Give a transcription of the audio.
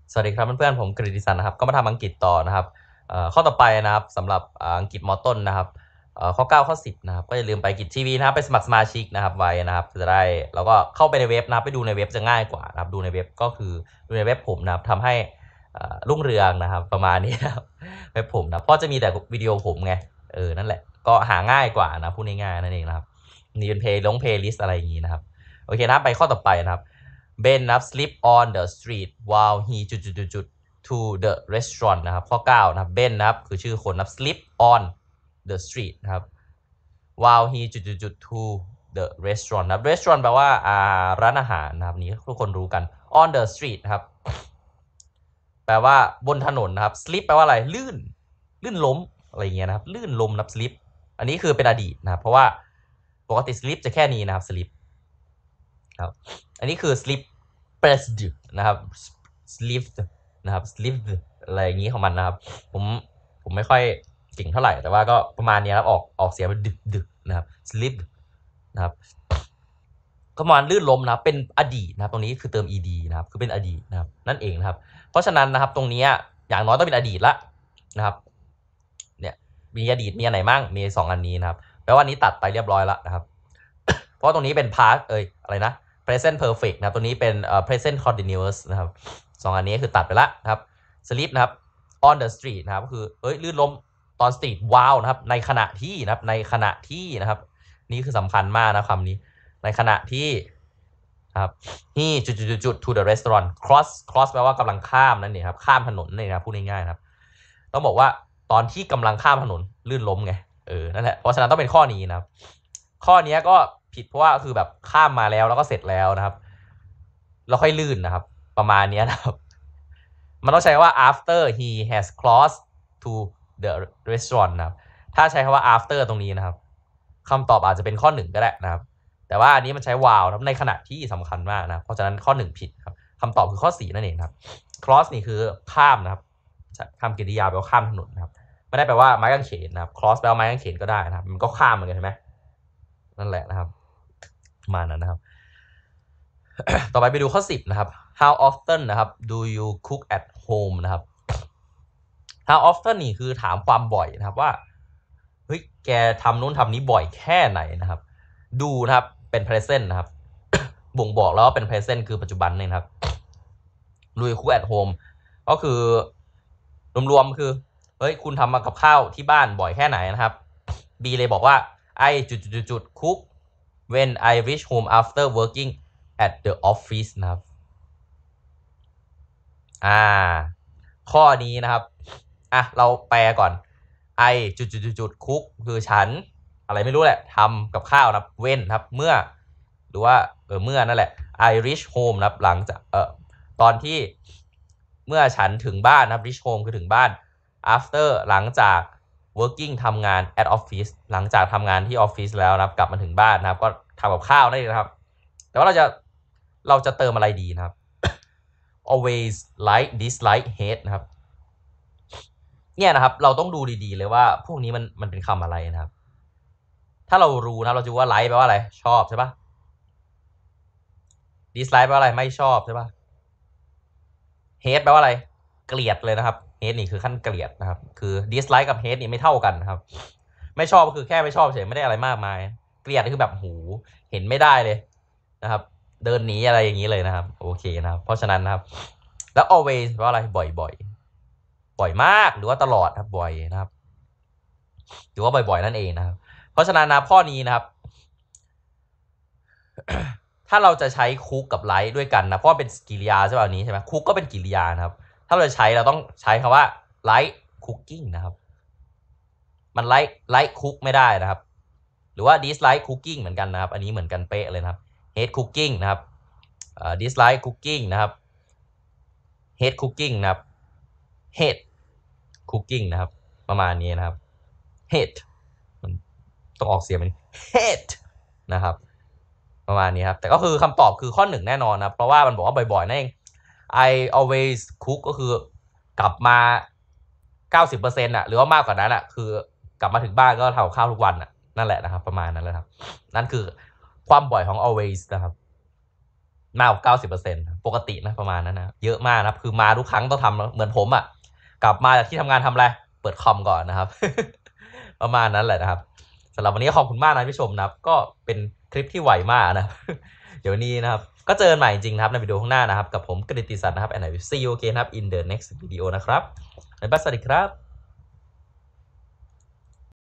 สวัสดีครับเพื่อนๆผมกฤติสันนะครับก็มาทำอังกฤษต่อนะครับข้อต่อไปนะครับสำหรับอังกฤษมต้นนะครับข้อ9ข้อ10นะครับก็อย่าลืมไปอังกฤษทีวีนะครับไปสมัครสมาชิกนะครับไว้นะครับจะได้แล้วก็เข้าไปในเว็บนะครับไปดูในเว็บจะง่ายกว่านะครับดูในเว็บก็คือดูในเว็บผมนะครับทำให้รุ่งเรืองนะครับประมาณนี้นะครับเว็บผมนะเพราะจะมีแต่วิดีโอผมไงนั่นแหละก็หาง่ายกว่านะพูดง่ายๆนั่นเองนะครับนี่เป็นเพลย์ลิสต์อะไรอย่างนี้นะครับโอเคนะไปข้อต่อไปนะครับBen นะครับ sleep on the street while he จุด to the restaurant นะครับข้อ9นะครับ Ben นะครับคือชื่อคนนะครับ sleep on the street นะครับ while he จุด to the restaurant นะครับ restaurant แปลว่าร้านอาหารนะครับนี้ทุกคนรู้กัน on the street นะครับแปลว่าบนถนนนะครับ slip แปลว่าอะไรลื่นล้มอะไรอย่างเงี้ยนะครับลื่นล้มนะครับ slip อันนี้คือเป็นอดีตนะครับเพราะว่าปกติ slip จะแค่นี้นะครับ slip ครับอันนี้คือ slip pressed นะครับ slipped นะครับ slipped อะไรอย่างนี้ของมันนะครับผมไม่ค่อยเก่งเท่าไหร่แต่ว่าก็ประมาณนี้ครับออกเสียงเป็นดึกนะครับ slipped นะครับก็ประมาณลื่นล้มนะครับเป็นอดีตนะครับตรงนี้คือเติม ed นะครับคือเป็นอดีตนะครับนั่นเองนะครับเพราะฉะนั้นนะครับตรงนี้อย่างน้อยต้องเป็นอดีตละนะครับเนี่ยมีอดีตมีอันไหนมั่งมี2อันนี้นะครับแปลว่านี้ตัดไปเรียบร้อยแล้วนะครับเพราะตรงนี้เป็น past อะไรนะ present perfect นะครับตัวนี้เป็นpresent continuous นะครับ2อันนี้คือตัดไปละนะครับ sleep นะครับ on the street นะครับก็คือลื่นล้มตอน street wow นะครับในขณะที่นะครับในขณะที่นะครับนี่คือสำคัญมากนะคำนี้ในขณะที่ครับ he จุด to the restaurant cross แปลว่ากำลังข้ามนั่นเองครับข้ามถนนนี่นะพูดง่ายๆครับต้องบอกว่าตอนที่กำลังข้ามถนนลื่นล้มไงนั่นแหละเพราะฉะนั้นต้องเป็นข้อนี้นะครับข้อนี้ก็ผิดเพราะว่าคือแบบข้ามมาแล้วก็เสร็จแล้วนะครับแล้วค่อยลื่นนะครับประมาณนี้นะครับมันต้องใช้ว่า after he has crossed to the restaurant นะครับถ้าใช้คำว่า after ตรงนี้นะครับคำตอบอาจจะเป็นข้อ1ก็ได้นะครับแต่ว่าอันนี้มันใช้ while นะครับในขณะที่สำคัญมากนะเพราะฉะนั้นข้อ1ผิดครับคำตอบคือข้อ4นั่นเองครับ cross นี่คือข้ามนะครับคำกริยาแปลว่าข้ามถนนนะครับไม่ได้แปลว่าไม้กางเขนนะครับ cross แปลว่าไม้กางเขนก็ได้นะครับมันก็ข้ามเหมือนกันใช่ไหมนั่นแหละนะครับมานั้นนะครับ ต่อไปดูข้อ10นะครับ how often นะครับ do you cook at home นะครับ how often นี่คือถามความบ่อยนะครับว่าเฮ้ยแกทำนู้นทำนี้บ่อยแค่ไหนนะครับดูนะครับเป็น present นะครับ บ่งบอกแล้วว่าเป็น present คือปัจจุบันนี่นะครับ do you cook at home ก็คือรวมๆคือเฮ้ยคุณทำมากับข้าวที่บ้านบ่อยแค่ไหนนะครับ B เลยบอกว่า I จุด cook when I reach home after working at the office นะครับข้อนี้นะครับเราแปลก่อน I จุดคุกคือฉันอะไรไม่รู้แหละทำกับข้าวนะเว้นครับเมื่อหรือว่าเมื่อนั่นแหละ I reach home นะครับหลังจากตอนที่เมื่อฉันถึงบ้านนะครับ reach home คือถึงบ้าน after หลังจาก working ทำงาน at office หลังจากทำงานที่ออฟฟิศแล้วนะครับกลับมาถึงบ้านนะครับก็ทำกับข้าวได้นะครับ แต่ว่าเราจะเติมอะไรดีนะครับ always like dislike hate นะครับเนี่ยนะครับเราต้องดูดีๆเลยว่าพวกนี้มันเป็นคำอะไรนะครับถ้าเรารู้นะเราจะว่า like แปลว่าอะไรชอบใช่ปะ dislike แปลว่าอะไรไม่ชอบใช่ปะ hate แปลว่าอะไรเกลียดเลยนะครับ hate นี่คือขั้นเกลียดนะครับคือ dislike กับ hate นี่ไม่เท่ากันนะครับไม่ชอบก็คือแค่ไม่ชอบเฉยไม่ได้อะไรมากมายเกลียดคือแบบหูเห็นไม่ได้เลยนะครับเดินหนีอะไรอย่างนี้เลยนะครับโอเคนะครับเพราะฉะนั้นนะครับแล้ว always แปลว่าอะไรบ่อยมากหรือว่าตลอดครับบ่อยนะครับหรือว่าบ่อยๆนั่นเองนะครับเพราะฉะนั้นนะข้อนี้นะครับ ถ้าเราจะใช้คุกกับไลท์ด้วยกันนะเพราะเป็นกริยาใช่ไหมอันนี้ใช่ไหมคุกก็เป็นกริยานะครับถ้าเราใช้เราต้องใช้คำว่าไลท์คุกกิ้งนะครับมันไลท์คุกไม่ได้นะครับหรือว่า dislike cooking เหมือนกันนะครับอันนี้เหมือนกันเป๊ะเลยนะครับ hate cooking นะครับdislike cooking นะครับ hate cooking นะครับ hate cooking นะครับประมาณนี้นะครับ hate มันต้องออกเสียงเป็น hate นะครับประมาณนี้ครับแต่ก็คือคำตอบคือข้อ1แน่นอนนะเพราะว่ามันบอกว่าบ่อยๆนั่นเอง I always cook ก็คือกลับมา 90% อ่ะหรือว่ามากกว่านั้นอ่ะคือกลับมาถึงบ้านก็ทำข้าวทุกวันอ่ะนั่นแหละนะครับประมาณนั้นแหละครับนั่นคือความบ่อยของ always นะครับมากกว่า90%ปกตินะประมาณนั้นนะเยอะมากนะครับคือมาทุกครั้งต้องทำเหมือนผมอ่ะกลับมาจากที่ทำงานทำอะไรเปิดคอมก่อนนะครับ ประมาณนั้นแหละนะครับสำหรับวันนี้ขอบคุณมากนะที่ชมนะครับก็เป็นคลิปที่ไวมากนะ เดี๋ยวนี้นะครับก็เจอกันใหม่จริงนะครับในวิดีโอข้างหน้านะครับกับผมกฤติศักดิ์นะครับ and I will see you again นะครับ in the next video นะครับบ๊ายบายสวัสดีครับ